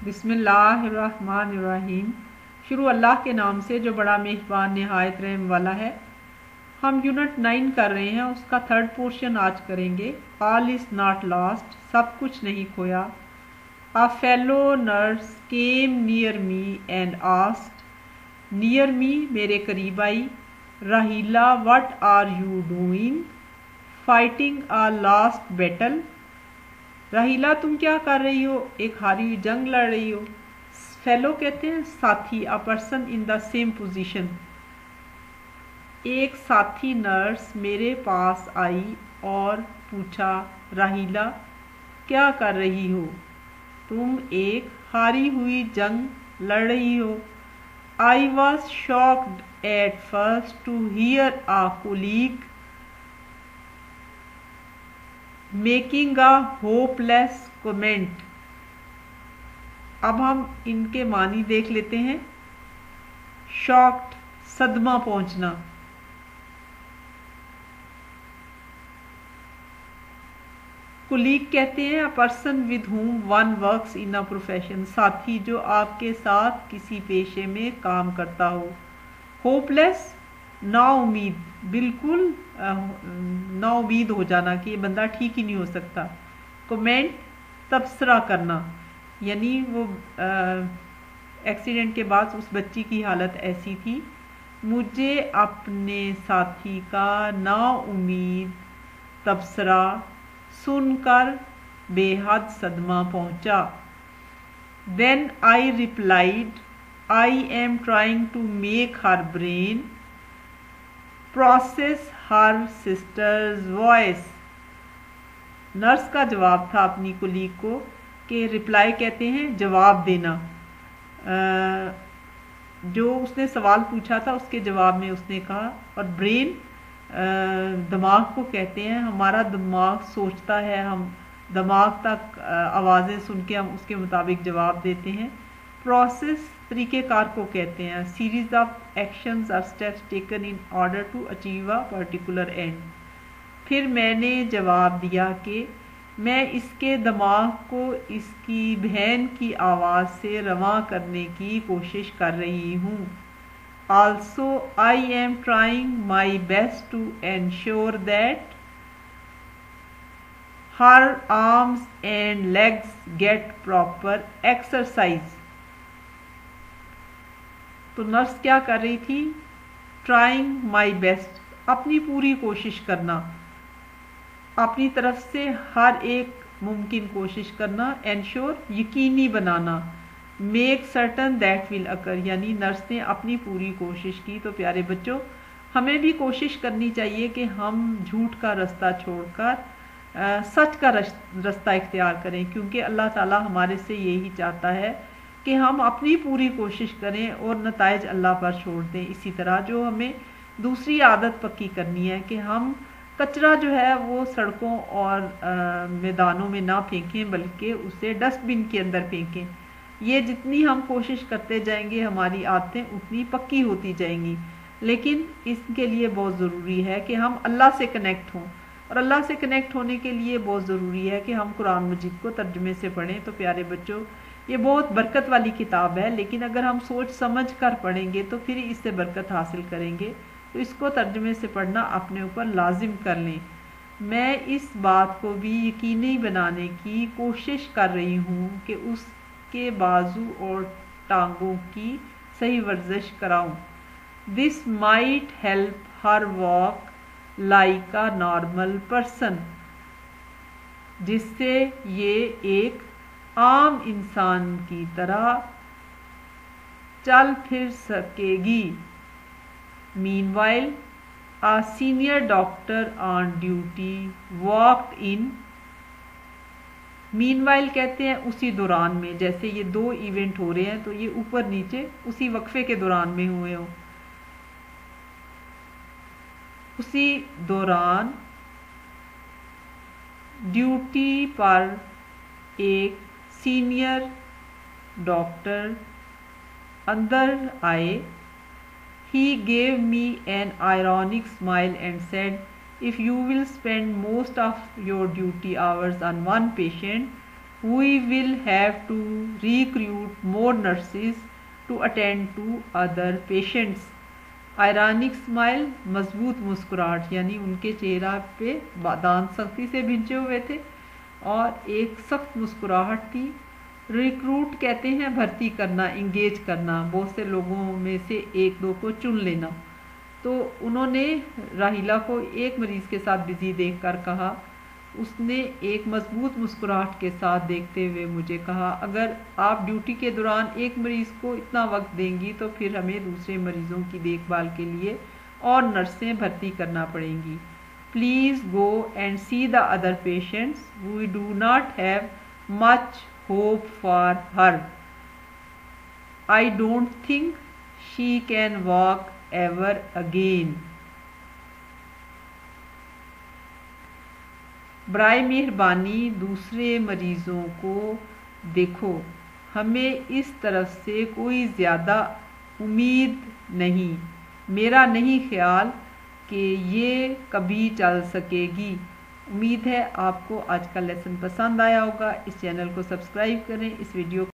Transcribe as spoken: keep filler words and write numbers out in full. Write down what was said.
बिस्मिल्लाहिर्रहमानिर्रहीम। शुरू अल्लाह के नाम से जो बड़ा मेहरबान निहायत रहम वाला है। हम यूनिट नाइन कर रहे हैं, उसका थर्ड पोर्शन आज करेंगे। ऑल इज़ नॉट लॉस्ट, सब कुछ नहीं खोया। A fellow nurse came near me and asked, near me मेरे करीब आई। Raheela what are you doing? Fighting a last battle. Raheela तुम क्या कर रही हो? एक हारी हुई जंग लड़ रही हो। फेलो कहते हैं साथी, a person in the same position. एक साथी नर्स मेरे पास आई और पूछा, राहीला क्या कर रही हो? तुम एक हारी हुई जंग लड़ रही हो। I was shocked at first to hear a colleague making a hopeless comment. अब हम इनके मानी देख लेते हैं। शॉक्ड, सदमा पहुंचना। कुलीग कहते हैं a person with whom one works in a profession, साथी जो आपके साथ किसी पेशे में काम करता हो। होपलेस, ना उम्मीद, बिल्कुल ना उम्मीद हो जाना कि ये बंदा ठीक ही नहीं हो सकता। कमेंट, तबसरा करना, यानी वो एक्सीडेंट के बाद उस बच्ची की हालत ऐसी थी। मुझे अपने साथी का ना उम्मीद तबसरा सुनकर बेहद सदमा पहुंचा। Then I replied, I am trying to make her brain process her sister's voice. Nurse का जवाब था अपनी कुलीग को कि रिप्लाई कहते हैं जवाब देना। आ, जो उसने सवाल पूछा था उसके जवाब में उसने कहा। और ब्रेन दिमाग को कहते हैं, हमारा दिमाग सोचता है, हम दिमाग तक आवाज़ें सुन के हम उसके मुताबिक जवाब देते हैं। प्रोसेस तरीक़ेकार को कहते हैं। सीरीज ऑफ एक्शंस और steps taken in order to achieve a particular end. फिर मैंने जवाब दिया कि मैं इसके दिमाग को इसकी बहन की आवाज़ से रवां करने की कोशिश कर रही हूँ। Also I am trying my best to ensure that her arms and legs get proper exercise. तो नर्स क्या कर रही थी? ट्राइंग माई बेस्ट, अपनी पूरी कोशिश करना, अपनी तरफ से हर एक मुमकिन कोशिश करना। एंश्योर, यकीनी बनाना। Make certain that will occur, यानी नर्स ने अपनी पूरी कोशिश की। तो प्यारे बच्चों, हमें भी कोशिश करनी चाहिए कि हम झूठ का रास्ता छोड़कर सच का रास्ता इख्तियार करें, क्योंकि अल्लाह ताला हमारे से यही चाहता है कि हम अपनी पूरी कोशिश करें और नताइज अल्लाह पर छोड़ दें। इसी तरह जो हमें दूसरी आदत पक्की करनी है कि हम कचरा जो है वो सड़कों और मैदानों में ना फेंकें, बल्कि उसे डस्टबिन के अंदर फेंकें। ये जितनी हम कोशिश करते जाएंगे हमारी आदतें उतनी पक्की होती जाएंगी। लेकिन इसके लिए बहुत ज़रूरी है कि हम अल्लाह से कनेक्ट हों, और अल्लाह से कनेक्ट होने के लिए बहुत ज़रूरी है कि हम कुरान मजीद को तर्जुमे से पढ़ें। तो प्यारे बच्चों, ये बहुत बरकत वाली किताब है, लेकिन अगर हम सोच समझ कर पढ़ेंगे तो फिर इससे बरकत हासिल करेंगे। तो इसको तर्जुमे से पढ़ना अपने ऊपर लाजिम कर लें। मैं इस बात को भी यकीनी बनाने की कोशिश कर रही हूँ कि उसके बाजू और टांगों की सही वर्जिश कराऊँ। This might help her walk like a normal person, जिससे ये एक आम इंसान की तरह चल फिर सकेगी। Meanwhile, a senior doctor on duty walked in. Meanwhile कहते हैं उसी दौरान में, जैसे ये दो इवेंट हो रहे हैं तो ये ऊपर नीचे उसी वक्फे के दौरान में हुए हो। उसी दौरान ड्यूटी पर एक सीनियर डॉक्टर अंदर आए। He gave me an ironic smile and said, if you will spend most of your duty hours on one patient we will have to recruit more nurses to attend to other patients. Ironic smile, मजबूत मुस्कुराहट, यानी उनके चेहरा पे दांत सख्ती से भिंचे हुए थे और एक सख्त मुस्कुराहट थी। रिक्रूट कहते हैं भर्ती करना, इंगेज करना, बहुत से लोगों में से एक दो को चुन लेना। तो उन्होंने राहिला को एक मरीज़ के साथ बिजी देखकर कहा, उसने एक मजबूत मुस्कुराहट के साथ देखते हुए मुझे कहा, अगर आप ड्यूटी के दौरान एक मरीज़ को इतना वक्त देंगी तो फिर हमें दूसरे मरीज़ों की देखभाल के लिए और नर्सें भर्ती करना पड़ेंगी। Please go and see the other patients, we do not have much hope for her. I don't think she can walk ever again. बराए मेहरबानी दूसरे मरीज़ों को देखो, हमें इस तरफ से कोई ज़्यादा उम्मीद नहीं। मेरा नहीं ख्याल कि ये कभी चल सकेगी। उम्मीद है आपको आज का लेसन पसंद आया होगा। इस चैनल को सब्सक्राइब करें, इस वीडियो